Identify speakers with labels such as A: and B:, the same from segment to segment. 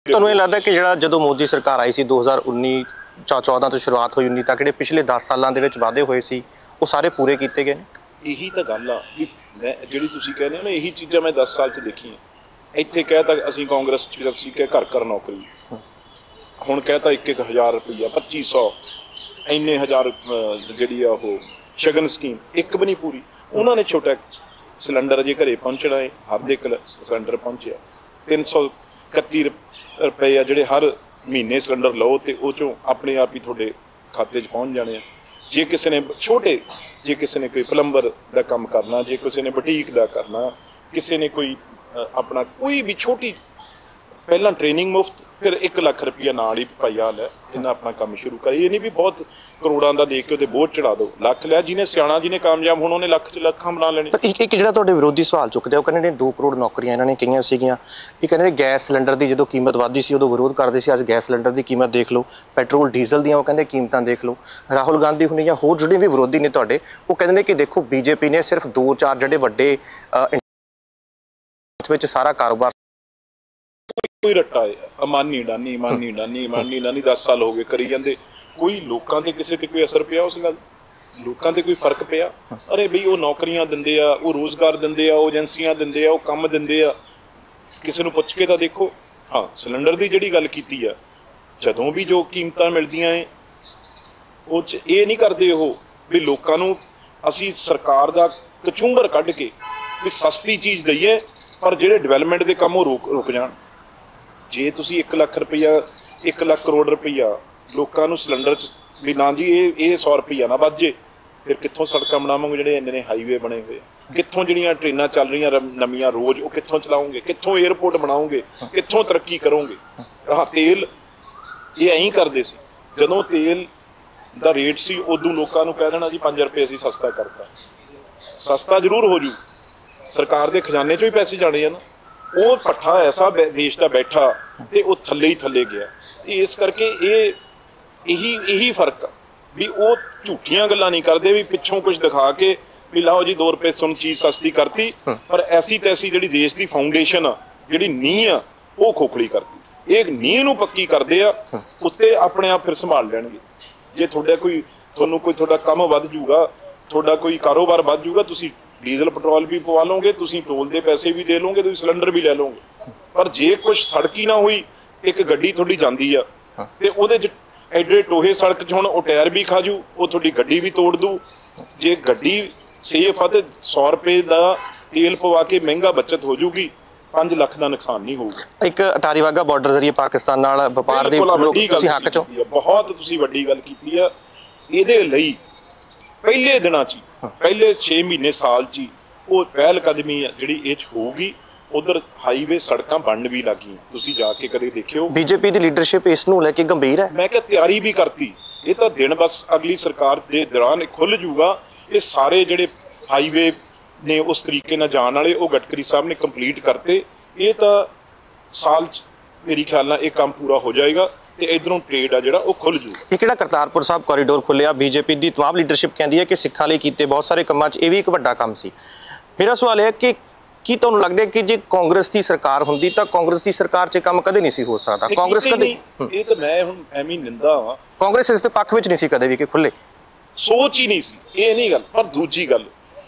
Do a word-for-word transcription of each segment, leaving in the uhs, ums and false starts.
A: ਤੁਹਾਨੂੰ ਇਹ ਲੱਗਦਾ ਕਿ ਜਿਹੜਾ ਜਦੋਂ ਮੋਦੀ ਸਰਕਾਰ ਆਈ ਸੀ दो हज़ार उन्नीस ਜਾਂ चौदह ਤੋਂ ਸ਼ੁਰੂਆਤ ਹੋਈ उन्नीस ਤੱਕ ਜਿਹੜੇ ਪਿਛਲੇ दस ਸਾਲਾਂ ਦੇ ਵਿੱਚ ਵਾਅਦੇ ਹੋਏ ਸੀ ਉਹ ਸਾਰੇ ਪੂਰੇ ਕੀਤੇ ਗਏ ਨੇ?
B: ਇਹੀ ਤਾਂ ਗੱਲ ਆ ਵੀ ਮੈਂ ਜਿਹੜੀ ਤੁਸੀਂ ਕਹਿੰਦੇ ਹੋ ਨਾ ਇਹੀ ਚੀਜ਼ਾਂ ਮੈਂ दस ਸਾਲ 'ਚ ਦੇਖੀਆਂ। ਇੱਥੇ ਕਹਿਤਾ ਅਸੀਂ ਕਾਂਗਰਸ 'ਚ ਸੀ ਕਿ ਘਰ ਘਰ ਨੌਕਰੀ, ਹੁਣ ਕਹਿਤਾ ਇੱਕ ਇੱਕ ਹਜ਼ਾਰ ਰੁਪਈਆ ਪੱਚੀ ਸੌ ਇੰਨੇ ਹਜ਼ਾਰ ਜਿਹੜੀ ਆ ਉਹ ਸ਼ਗਨ ਸਕੀਮ ਇੱਕ ਵੀ ਨਹੀਂ ਪੂਰੀ। ਉਹਨਾਂ ਨੇ ਛੋਟਾ ਸਿਲੰਡਰ ਅਜੇ ਘਰੇ ਪਹੁੰਚਣਾ ਹੈ, ਹਰ ਦੇ ਸਿਲੰਡਰ ਪਹੁੰਚਿਆ ਤਿੰਨ ਸੌ ਇਕੱਤੀ ਰੁਪਏ ਆ ਜਿਹੜੇ ਹਰ ਮਹੀਨੇ ਸਿਲੰਡਰ ਲਓ ਤੇ ਉਹ ਚੋਂ ਆਪਣੇ ਆਪ ਹੀ ਤੁਹਾਡੇ ਖਾਤੇ 'ਚ ਪਹੁੰਚ ਜਾਣੇ ਆ। ਜੇ ਕਿਸੇ ਨੇ ਛੋਟੇ ਜੇ ਕਿਸੇ ਨੇ ਕੋਈ ਪਲੰਬਰ ਦਾ ਕੰਮ ਕਰਨਾ, ਜੇ ਕਿਸੇ ਨੇ ਬੁਟੀਕ ਦਾ ਕਰਨਾ, ਕਿਸੇ ਨੇ ਕੋਈ ਆਪਣਾ ਕੋਈ ਵੀ ਛੋਟੀ ਪਹਿਲਾਂ ਟ੍ਰੇਨਿੰਗ ਮੁਫਤ, ਫਿਰ ਇੱਕ ਲੱਖ ਰੁਪਈਆ ਨਾਲ ਹੀ ਭਾਈ ਆ ਲੈ ਇਹਨਾਂ ਆਪਣਾ ਕੰਮ ਸ਼ੁਰੂ ਕਰੀ। ਇਹ ਨਹੀਂ ਵੀ ਬਹੁਤ ਕਰੋੜਾਂ ਦਾ ਦੇ ਕੇ ਉਹਦੇ ਬੋਝ ਚੜਾ ਦਿਓ। ਲੱਖ ਲਿਆ ਜਿਹਨੇ ਸਿਆਣਾ ਜਿਹਨੇ ਕਾਮਯਾਬ ਹੁਣ ਉਹਨੇ ਲੱਖ 'ਚ ਲੱਖਾਂ ਬਣਾ ਲੈਣੇ।
A: ਪਰ ਇੱਕ ਇੱਕ ਜਿਹੜਾ ਤੁਹਾਡੇ ਵਿਰੋਧੀ ਸਵਾਲ ਚੁੱਕਦੇ ਉਹ ਕਹਿੰਦੇ ਨੇ ਦੋ ਕਰੋੜ ਨੌਕਰੀਆਂ ਇਹਨਾਂ ਨੇ ਕਹੀਆਂ ਸੀਗੀਆਂ। ਇਹ ਕਹਿੰਦੇ ਨੇ ਗੈਸ ਸਿਲੰਡਰ ਦੀ ਜਦੋਂ ਕੀਮਤ ਵੱਧਦੀ ਸੀ ਉਦੋਂ ਵਿਰੋਧ ਕਰਦੇ ਸੀ, ਅੱਜ ਗੈਸ ਸਿਲੰਡਰ ਦੀ ਕੀਮਤ ਦੇਖ ਲਓ, ਪੈਟਰੋਲ ਡੀਜ਼ਲ ਦੀਆਂ ਉਹ ਕਹਿੰਦੇ ਕੀਮਤਾਂ ਦੇਖ ਲਓ। ਰਾਹੁਲ ਗਾਂਧੀ ਹੁਣੇ ਜਾਂ ਹੋਰ ਜਿਹੜੇ ਵੀ ਵਿਰੋਧੀ ਨੇ ਤੁਹਾਡੇ ਉਹ ਕਹਿੰਦੇ ਨੇ ਕਿ ਦੇਖੋ ਬੀਜੇਪੀ ਨੇ ਸਿਰਫ ਦੋ ਚਾਰ ਜਿਹੜੇ ਵੱਡੇ ਵਿੱਚ ਸਾਰਾ ਕਾਰੋਬਾਰ
B: ਕੋਈ ਰੱਟਾ ਹੈ ਅਮਾਨੀ ਡਾਨੀ ਮਾਨੀ ਡਾਨੀ ਮਾਨੀ ਡਾਨੀ दस ਸਾਲ ਹੋ ਗਏ ਕਰੀ ਜਾਂਦੇ। ਕੋਈ ਲੋਕਾਂ ਤੇ ਕਿਸੇ ਤੇ ਕੋਈ ਅਸਰ ਪਿਆ? ਉਸ ਗੱਲ ਲੋਕਾਂ ਤੇ ਕੋਈ ਫਰਕ ਪਿਆ? ਅਰੇ ਬਈ ਉਹ ਨੌਕਰੀਆਂ ਦਿੰਦੇ ਆ, ਉਹ ਰੋਜ਼ਗਾਰ ਦਿੰਦੇ ਆ, ਉਹ ਏਜੰਸੀਆਂ ਦਿੰਦੇ ਆ, ਉਹ ਕੰਮ ਦਿੰਦੇ ਆ, ਕਿਸੇ ਨੂੰ ਪੁੱਛ ਕੇ ਤਾਂ ਦੇਖੋ। ਹਾਂ ਸਿਲੰਡਰ ਦੀ ਜਿਹੜੀ ਗੱਲ ਕੀਤੀ ਆ, ਜਦੋਂ ਵੀ ਜੋ ਕੀਮਤਾਂ ਮਿਲਦੀਆਂ ਏ ਉਹ 'ਚ ਇਹ ਨਹੀਂ ਕਰਦੇ ਉਹ ਵੀ ਲੋਕਾਂ ਨੂੰ ਅਸੀਂ ਸਰਕਾਰ ਦਾ ਕਚੂੰਬਰ ਕੱਢ ਕੇ ਵੀ ਸਸਤੀ ਚੀਜ਼ ਦਈਏ ਪਰ ਜਿਹੜੇ ਡਿਵੈਲਪਮੈਂਟ ਦੇ ਕੰਮ ਉਹ ਰੁਕ ਰੁਕ ਜਾਣ। ਜੇ ਤੁਸੀਂ ਇੱਕ ਲੱਖ ਰੁਪਈਆ ਇੱਕ ਲੱਖ ਕਰੋੜ ਰੁਪਈਆ ਲੋਕਾਂ ਨੂੰ ਸਿਲੰਡਰ 'ਚ ਵੀ ਨਾ ਜੀ ਇਹ ਇਹ ਸੌ ਰੁਪਈਆ ਨਾ ਵੱਧ ਜੇ, ਫਿਰ ਕਿੱਥੋਂ ਸੜਕਾਂ ਬਣਾਵਾਂਗੇ? ਜਿਹੜੇ ਇੰਨੇ ਨੇ ਹਾਈਵੇ ਬਣੇ ਹੋਏ, ਕਿੱਥੋਂ ਜਿਹੜੀਆਂ ਟ੍ਰੇਨਾਂ ਚੱਲ ਰਹੀਆਂ ਨਵੀਆਂ ਰੋਜ਼ ਉਹ ਕਿੱਥੋਂ ਚਲਾਓਗੇ? ਕਿੱਥੋਂ ਏਅਰਪੋਰਟ ਬਣਾਓਗੇ? ਕਿੱਥੋਂ ਤਰੱਕੀ ਕਰੋਗੇ? ਆਹ ਤੇਲ ਇਹ ਐਂ ਕਰਦੇ ਸੀ, ਜਦੋਂ ਤੇਲ ਦਾ ਰੇਟ ਸੀ ਉਦੋਂ ਲੋਕਾਂ ਨੂੰ ਕਹਿ ਦੇਣਾ ਜੀ ਪੰਜ ਰੁਪਏ ਅਸੀਂ ਸਸਤਾ ਕਰਤਾ। ਸਸਤਾ ਜ਼ਰੂਰ ਹੋ ਜੂ, ਸਰਕਾਰ ਦੇ ਖਜ਼ਾਨੇ 'ਚੋਂ ਹੀ ਪੈਸੇ ਜਾਣੇ ਆ ਨਾ। ਉਹ ਪੱਠਾ ਐਸਾ ਦੇਸ਼ ਦਾ ਬੈਠਾ ਤੇ ਉਹ ਥੱਲੇ ਹੀ ਥੱਲੇ ਗਿਆ। ਤੇ ਇਸ ਕਰਕੇ ਇਹ ਇਹੀ ਇਹੀ ਫਰਕ ਆ ਵੀ ਉਹ ਝੂਠੀਆਂ ਗੱਲਾਂ ਨਹੀਂ ਕਰਦੇ ਵੀ ਪਿੱਛੋਂ ਕੁਝ ਦਿਖਾ ਕੇ ਵੀ ਲਾਓ ਜੀ ਦੋ ਰੁਪਏ ਤੁਹਾਨੂੰ ਚੀਜ਼ ਸਸਤੀ ਕਰਤੀ, ਪਰ ਐਸੀ ਤੈਸੀ ਜਿਹੜੀ ਦੇਸ਼ ਦੀ ਫਾਊਂਡੇਸ਼ਨ ਆ, ਜਿਹੜੀ ਨੀਂਹ ਆ, ਉਹ ਖੋਖਲੀ ਕਰਤੀ। ਇਹ ਨੀਂਹ ਨੂੰ ਪੱਕੀ ਕਰਦੇ ਆ, ਉੱਤੇ ਆਪਣੇ ਆਪ ਫਿਰ ਸੰਭਾਲ ਲੈਣਗੇ। ਜੇ ਤੁਹਾਡਾ ਕੋਈ ਤੁਹਾਨੂੰ ਕੋਈ ਤੁਹਾਡਾ ਕੰਮ ਵੱਧ ਜੂਗਾ, ਤੁਹਾਡਾ ਕੋਈ ਕਾਰੋਬਾਰ ਵੱਧ ਜੂਗਾ, ਤੁਸੀਂ ਡੀਜ਼ਲ ਪੈਟਰੋਲ ਵੀ ਪਵਾ ਲਓਗੇ, ਤੁਸੀਂ ਟੋਲ ਦੇ ਪੈਸੇ ਵੀ ਦੇ ਲਓਗੇ, ਤੁਸੀਂ ਸਿਲੰਡਰ ਵੀ ਲੈ ਲਓਗੇ। ਪਰ ਜੇ ਕੁਛ ਸੜਕੀ ਨਾ ਹੋਈ, ਇੱਕ ਗੱਡੀ ਤੁਹਾਡੀ ਜਾਂਦੀ ਆ ਤੇ ਉਹਦੇ 'ਚ ਐਡੇ ਟੋਹੇ ਸੜਕ 'ਚ ਹੁਣ ਉਹ ਟਾਇਰ ਵੀ ਖਾ ਜੂ, ਉਹ ਤੁਹਾਡੀ ਗੱਡੀ ਵੀ ਤੋੜ ਦੂ। ਜੇ ਗੱਡੀ ਸੇਫ ਆ ਤੇ ਸੌ ਰੁਪਏ ਦਾ ਤੇਲ ਪਵਾ ਕੇ ਮਹਿੰਗਾ ਬੱਚਤ ਹੋ ਜੂਗੀ, ਪੰਜ ਲੱਖ ਦਾ ਨੁਕਸਾਨ ਨਹੀਂ ਹੋਊਗਾ।
A: ਇੱਕ ਅਟਾਰੀ ਵਾਘਾ ਬਾਰਡਰ ਜ਼ਰੀਏ ਪਾਕਿਸਤਾਨ ਨਾਲ ਵਪਾਰ ਦੇ ਤੁਸੀਂ ਹੱਕ 'ਚੋਂ
B: ਬਹੁਤ ਤੁਸੀਂ ਵੱਡੀ ਗੱਲ ਕੀਤੀ ਆ। ਇਹਦੇ ਲਈ ਪਹਿਲੇ ਦਿਨਾਂ 'ਚ ਪਹਿਲੇ ਛੇ ਮਹੀਨੇ ਸਾਲ 'ਚ ਉਹ ਪਹਿਲ ਕਦਮੀ ਆ ਜਿਹੜੀ ਇਹ 'ਚ ਹੋਊਗੀ। ਉਧਰ ਹਾਈਵੇ ਸੜਕਾਂ ਬਣਨ ਵੀ ਲੱਗੀਆਂ, ਤੁਸੀਂ ਜਾ ਕੇ ਕਦੇ ਦੇਖਿਓ।
A: ਬੀਜੇਪੀ ਦੀ ਲੀਡਰਸ਼ਿਪ ਇਸ ਨੂੰ ਲੈ ਕੇ ਗੰਭੀਰ ਹੈ।
B: ਮੈਂ ਕਿਹਾ ਤਿਆਰੀ ਵੀ ਕਰਤੀ, ਇਹ ਤਾਂ ਦਿਨ ਬਸ ਅਗਲੀ ਸਰਕਾਰ ਦੇ ਦੌਰਾਨ ਖੁੱਲ ਜੂਗਾ। ਇਹ ਸਾਰੇ ਜਿਹੜੇ ਹਾਈਵੇ ਨੇ ਉਸ ਤਰੀਕੇ ਨਾਲ ਜਾਣ ਵਾਲੇ ਉਹ ਗਡਕਰੀ ਸਾਹਿਬ ਨੇ ਕੰਪਲੀਟ ਕਰਤੇ। ਇਹ ਤਾਂ ਸਾਲ 'ਚ ਮੇਰੀ ਖਿਆਲ ਨਾਲ ਇਹ ਕੰਮ ਪੂਰਾ ਹੋ ਜਾਏਗਾ ਤੇ ਇਧਰੋਂ ਟ੍ਰੇਡ ਆ ਜਿਹੜਾ ਉਹ ਖੁੱਲ ਜੂਗਾ।
A: ਇਹ ਕਿਹੜਾ ਕਰਤਾਰਪੁਰ ਸਾਹਿਬ ਕੋਰੀਡੋਰ ਖੁੱਲਿਆ, ਬੀਜੇਪੀ ਦੀ ਤਮਾਮ ਲੀਡਰਸ਼ਿਪ ਕਹਿੰਦੀ ਹੈ ਕਿ ਸਿੱਖਾਂ ਲਈ ਕੀਤੇ ਬਹੁਤ ਸਾਰੇ ਕੰਮਾਂ 'ਚ ਇਹ ਵੀ ਇੱਕ ਵੱਡਾ ਕੰਮ ਸੀ। ਮੇਰਾ ਸਵਾਲ ਹੈ ਕਿ ਕੀ ਤੁਹਾਨੂੰ ਲੱਗਦਾ ਕਿ ਜੇ ਕਾਂਗਰਸ ਦੀ ਸਰਕਾਰ ਹੁੰਦੀ ਤਾਂ ਕਾਂਗਰਸ ਦੀ ਸਰਕਾਰ 'ਚ ਕੰਮ ਕਦੇ ਨਹੀਂ ਸੀ ਹੋ ਸਕਦਾ? ਕਾਂਗਰਸ ਕਦੇ,
B: ਇਹ ਤਾਂ ਮੈਂ ਹੁਣ ਐਵੇਂ ਨਿੰਦਾ ਵਾਂ,
A: ਕਾਂਗਰਸ ਇਸ ਦੇ ਪੱਖ ਵਿੱਚ ਨਹੀਂ ਸੀ ਕਦੇ ਵੀ ਕਿ ਖੁੱਲੇ,
B: ਸੋਚ ਹੀ ਨਹੀਂ ਸੀ। ਇਹ ਨਹੀਂ ਗੱਲ। ਪਰ ਦੂਜੀ ਗੱਲ,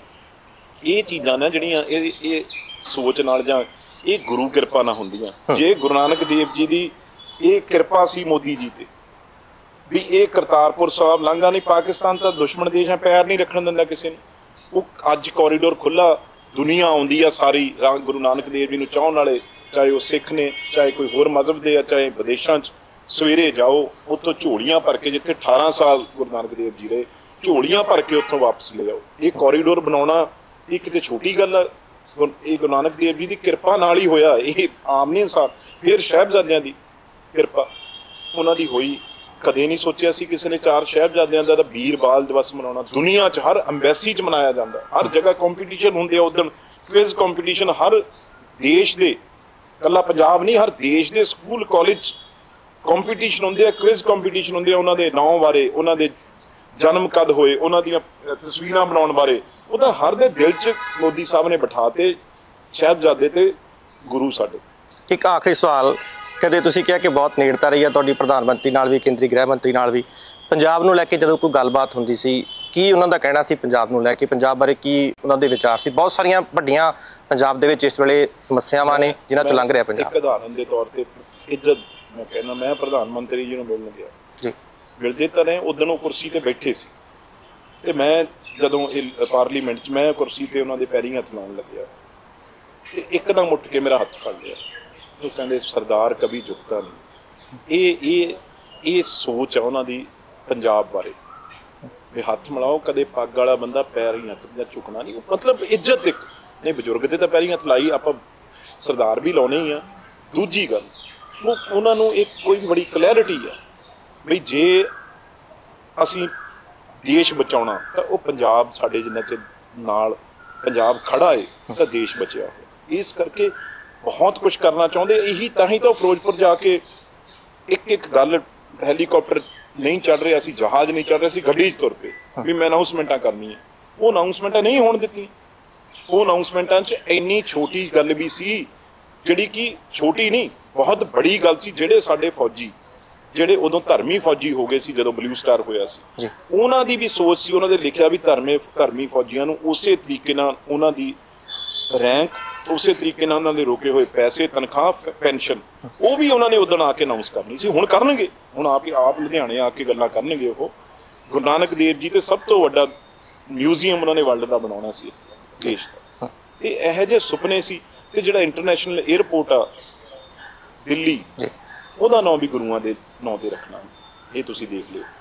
B: ਇਹ ਚੀਜ਼ਾਂ ਨਾ ਜਿਹੜੀਆਂ ਇਹ ਇਹ ਸੋਚ ਨਾਲ ਜਾਂ ਇਹ ਗੁਰੂ ਕਿਰਪਾ ਨਾਲ ਹੁੰਦੀਆਂ। ਜੇ ਗੁਰੂ ਨਾਨਕ ਦੇਵ ਜੀ ਦੀ ਇਹ ਕਿਰਪਾ ਸੀ ਮੋਦੀ ਜੀ ਤੇ ਵੀ ਇਹ ਕਰਤਾਰਪੁਰ ਸਾਹਿਬ ਲਾਂਘਾ ਨਹੀਂ, ਪਾਕਿਸਤਾਨ ਤਾਂ ਦੁਸ਼ਮਣ ਦੇਸ਼ ਹੈ, ਪੈਰ ਨਹੀਂ ਰੱਖਣ ਦਿੰਦਾ ਕਿਸੇ ਨੂੰ। ਉਹ ਅੱਜ ਕੋਰੀਡੋਰ ਖੁੱਲਾ, ਦੁਨੀਆ ਆਉਂਦੀ ਆ ਸਾਰੀ ਗੁਰੂ ਨਾਨਕ ਦੇਵ ਜੀ ਨੂੰ ਚਾਹਣ ਵਾਲੇ, ਚਾਹੇ ਉਹ ਸਿੱਖ ਨੇ, ਚਾਹੇ ਕੋਈ ਹੋਰ ਮਜ਼ਹਬ ਦੇ ਆ, ਚਾਹੇ ਵਿਦੇਸ਼ਾਂ 'ਚ। ਸਵੇਰੇ ਜਾਓ ਉੱਥੋਂ ਝੋਲੀਆਂ ਭਰ ਕੇ, ਜਿੱਥੇ ਅਠਾਰਾਂ ਸਾਲ ਗੁਰੂ ਨਾਨਕ ਦੇਵ ਜੀ ਰਹੇ, ਝੋਲੀਆਂ ਭਰ ਕੇ ਉੱਥੋਂ ਵਾਪਸ ਲੈ ਆਓ। ਇਹ ਕੋਰੀਡੋਰ ਬਣਾਉਣਾ ਇਹ ਕਿਤੇ ਛੋਟੀ ਗੱਲ ਆ? ਇਹ ਗੁਰੂ ਨਾਨਕ ਦੇਵ ਜੀ ਦੀ ਕਿਰਪਾ ਨਾਲ ਹੀ ਹੋਇਆ, ਇਹ ਆਮ ਨਹੀਂ ਇਨਸਾਨ। ਫਿਰ ਸਾਹਿਬਜ਼ਾਦਿਆਂ ਦੀ ਕਿਰਪਾ ਉਹਨਾਂ ਦੀ ਹੋਈ। ਕਦੇ ਨਹੀਂ ਸੋਚਿਆ ਸੀ ਕਿਸੇ ਨੇ ਚਾਰ ਸਾਹਿਬਜ਼ਾਦਿਆਂ ਦਾ ਵੀਰ ਬਾਲ ਦਿਵਸ ਮਨਾਉਣਾ। ਦੁਨੀਆ 'ਚ ਹਰ ਅੰਬੈਸੀ 'ਚ ਮਨਾਇਆ ਜਾਂਦਾ, ਹਰ ਜਗ੍ਹਾ ਕੰਪੀਟੀਸ਼ਨ ਹੁੰਦੇ ਆ। ਉਦੋਂ ਕੁਇਜ਼ ਕੰਪੀਟੀਸ਼ਨ ਹਰ ਦੇਸ਼ ਦੇ, ਇਕੱਲਾ ਪੰਜਾਬ ਨਹੀਂ, ਹਰ ਦੇਸ਼ ਦੇ ਸਕੂਲ ਕਾਲਜ ਕੰਪੀਟੀਸ਼ਨ ਹੁੰਦੇ ਆ, ਕੁਇਜ਼ ਕੰਪੀਟੀਸ਼ਨ ਹੁੰਦੇ ਆ ਉਹਨਾਂ ਦੇ ਨਾਂ ਬਾਰੇ, ਉਹਨਾਂ ਦੇ ਜਨਮ ਕਦ ਹੋਏ, ਉਹਨਾਂ ਦੀਆਂ ਤਸਵੀਰਾਂ ਬਣਾਉਣ ਬਾਰੇ। ਉਹਦਾ ਹਰ ਦੇ ਦਿਲ 'ਚ ਮੋਦੀ ਸਾਹਿਬ ਨੇ ਬਿਠਾ ਤੇ ਸਾਹਿਬਜ਼ਾਦੇ ਤੇ ਗੁਰੂ ਸਾਡੇ।
A: ਇੱਕ ਆਖਰੀ ਸਵਾਲ ਕਦੇ ਤੁਸੀਂ ਕਿਹਾ ਕਿ ਬਹੁਤ ਨੇੜਤਾ ਰਹੀ ਹੈ ਤੁਹਾਡੀ ਪ੍ਰਧਾਨ ਮੰਤਰੀ ਨਾਲ ਵੀ, ਕੇਂਦਰੀ ਗ੍ਰਹਿ ਮੰਤਰੀ ਨਾਲ ਵੀ। ਪੰਜਾਬ ਨੂੰ ਲੈ ਕੇ ਜਦੋਂ ਕੋਈ ਗੱਲਬਾਤ ਹੁੰਦੀ ਸੀ, ਕੀ ਉਹਨਾਂ ਦਾ ਕਹਿਣਾ ਸੀ ਪੰਜਾਬ ਨੂੰ ਲੈ ਕੇ, ਪੰਜਾਬ ਬਾਰੇ ਕੀ ਉਹਨਾਂ ਦੇ ਵਿਚਾਰ ਸੀ? ਬਹੁਤ ਸਾਰੀਆਂ ਵੱਡੀਆਂ ਪੰਜਾਬ ਦੇ ਵਿੱਚ ਇਸ ਵੇਲੇ ਸਮੱਸਿਆਵਾਂ ਨੇ ਜਿਨ੍ਹਾਂ 'ਚ ਲੰਘ ਰਿਹਾ ਪੰਜਾਬ।
B: ਇੱਕ ਉਦਾਹਰਨ ਦੇ ਤੌਰ ਤੇ ਇੱਜ਼ਤ, ਮੈਂ ਕਹਿੰਦਾ ਮੈਂ ਪ੍ਰਧਾਨ ਮੰਤਰੀ ਜੀ ਨੂੰ ਮਿਲਣ ਗਿਆ
A: ਜੀ, ਮਿਲਦੇ
B: ਤਾਂ ਰਹੇ। ਉਦੋਂ ਉਹ ਕੁਰਸੀ ਤੇ ਬੈਠੇ ਸੀ ਤੇ ਮੈਂ ਜਦੋਂ ਇਹ ਪਾਰਲੀਮੈਂਟ 'ਚ ਮੈਂ ਕੁਰਸੀ ਤੇ ਉਹਨਾਂ ਦੇ ਪੈਰੀਂ ਹੱਥ ਲਾਉਣ ਲੱਗਿਆ ਤੇ ਇੱਕਦਮ ਉੱਠ ਕੇ ਮੇਰਾ ਹੱਥ ਫੜ ਲਿਆ। ਉਹ ਕਹਿੰਦੇ ਸਰਦਾਰ ਕभी ਝੁਕਦਾ ਨਹੀਂ। ਇਹ ਇਹ ਇਹ ਸੋਚ ਆ ਉਹਨਾਂ ਦੀ ਪੰਜਾਬ ਬਾਰੇ ਵੀ ਹੱਥ ਮਿਲਾਓ, ਕਦੇ ਪੱਗ ਵਾਲਾ ਬੰਦਾ ਪੈਰ ਹੀ ਹੱਥ ਜਾਂ ਝੁਕਣਾ ਨਹੀਂ। ਮਤਲਬ ਇੱਜ਼ਤ ਇੱਕ ਨਹੀਂ, ਬਜ਼ੁਰਗ ਦੇ ਤਾਂ ਪੈਰੀਂ ਹੱਥ ਲਾਈ, ਆਪਾਂ ਸਰਦਾਰ ਵੀ ਲਾਉਣੇ ਹੀ ਆ। ਦੂਜੀ ਗੱਲ, ਉਹ ਉਹਨਾਂ ਨੂੰ ਇੱਕ ਕੋਈ ਬੜੀ ਕਲੈਰਿਟੀ ਆ ਵੀ ਜੇ ਅਸੀਂ ਦੇਸ਼ ਬਚਾਉਣਾ ਤਾਂ ਉਹ ਪੰਜਾਬ ਸਾਡੇ ਜਿੰਨਾ ਚਿਰ ਨਾਲ ਪੰਜਾਬ ਖੜਾ ਏ ਤਾਂ ਦੇਸ਼ ਬਚਿਆ ਹੋਇਆ। ਇਸ ਕਰਕੇ ਬਹੁਤ ਕੁਝ ਕਰਨਾ ਚਾਹੁੰਦੇ। ਇਹੀ ਤਾਂ ਹੀ ਤਾਂ ਫਿਰੋਜ਼ਪੁਰ ਜਾ ਕੇ ਇੱਕ ਇੱਕ ਗੱਲ, ਹੈਲੀਕਾਪਟਰ ਨਹੀਂ ਚੜ ਰਿਹਾ ਸੀ, ਜਹਾਜ਼ ਨਹੀਂ ਚੜ ਰਿਹਾ ਸੀ, ਗੱਡੀ 'ਚ ਤੁਰ ਪਏ ਵੀ ਮੈਂ ਅਨਾਊਂਸਮੈਂਟਾਂ ਕਰਨੀ ਹੈ। ਉਹ ਅਨਾਊਂਸਮੈਂਟਾਂ ਨਹੀਂ ਹੋਣ ਦਿੱਤੀਆਂ। ਉਹ ਅਨਾਊਂਸਮੈਂਟਾਂ 'ਚ ਇੰਨੀ ਛੋਟੀ ਗੱਲ ਵੀ ਸੀ ਜਿਹੜੀ ਕਿ ਛੋਟੀ ਨਹੀਂ, ਬਹੁਤ ਬੜੀ ਗੱਲ ਸੀ। ਜਿਹੜੇ ਸਾਡੇ ਫੌਜੀ ਜਿਹੜੇ ਉਦੋਂ ਧਰਮੀ ਫੌਜੀ ਹੋ ਗਏ ਸੀ ਜਦੋਂ ਬਲੂ ਸਟਾਰ ਹੋਇਆ ਸੀ, ਉਹਨਾਂ ਦੀ ਵੀ ਸੋਚ ਸੀ। ਉਹਨਾਂ ਦੇ ਲਿਖਿਆ ਵੀ ਧਰਮੇ ਧਰਮੀ ਫੌਜੀਆਂ ਨੂੰ ਉਸੇ ਤਰੀਕੇ ਨਾਲ ਉਹਨਾਂ ਦੀ ਰੈਂਕ, ਉਸੇ ਤਰੀਕੇ ਨਾਲ ਉਹਨਾਂ ਦੇ ਰੋਕੇ ਹੋਏ ਪੈਸੇ, ਤਨਖਾਹ, ਪੈਨਸ਼ਨ, ਉਹ ਵੀ ਉਹਨਾਂ ਨੇ ਉਦੋਂ ਆ ਕੇ ਅਨਾਊਂਸ ਕਰਨੀ ਸੀ। ਹੁਣ ਕਰਨਗੇ, ਹੁਣ ਆਪ ਹੀ ਆਪ ਲੁਧਿਆਣੇ ਆ ਕੇ ਗੱਲਾਂ ਕਰਨਗੇ। ਉਹ ਗੁਰੂ ਨਾਨਕ ਦੇਵ ਜੀ ਤੇ ਸਭ ਤੋਂ ਵੱਡਾ ਮਿਊਜ਼ੀਅਮ ਉਹਨਾਂ ਨੇ ਵਰਲਡ ਦਾ ਬਣਾਉਣਾ ਸੀ ਦੇਸ਼ ਦਾ। ਤੇ ਇਹੋ ਜਿਹੇ ਸੁਪਨੇ ਸੀ। ਤੇ ਜਿਹੜਾ ਇੰਟਰਨੈਸ਼ਨਲ ਏਅਰਪੋਰਟ ਆ ਦਿੱਲੀ, ਉਹਦਾ ਨਾਂ ਵੀ ਗੁਰੂਆਂ ਦੇ ਨਾਂ ਤੇ ਰੱਖਣਾ, ਇਹ ਤੁਸੀਂ ਦੇਖ ਲਿਓ।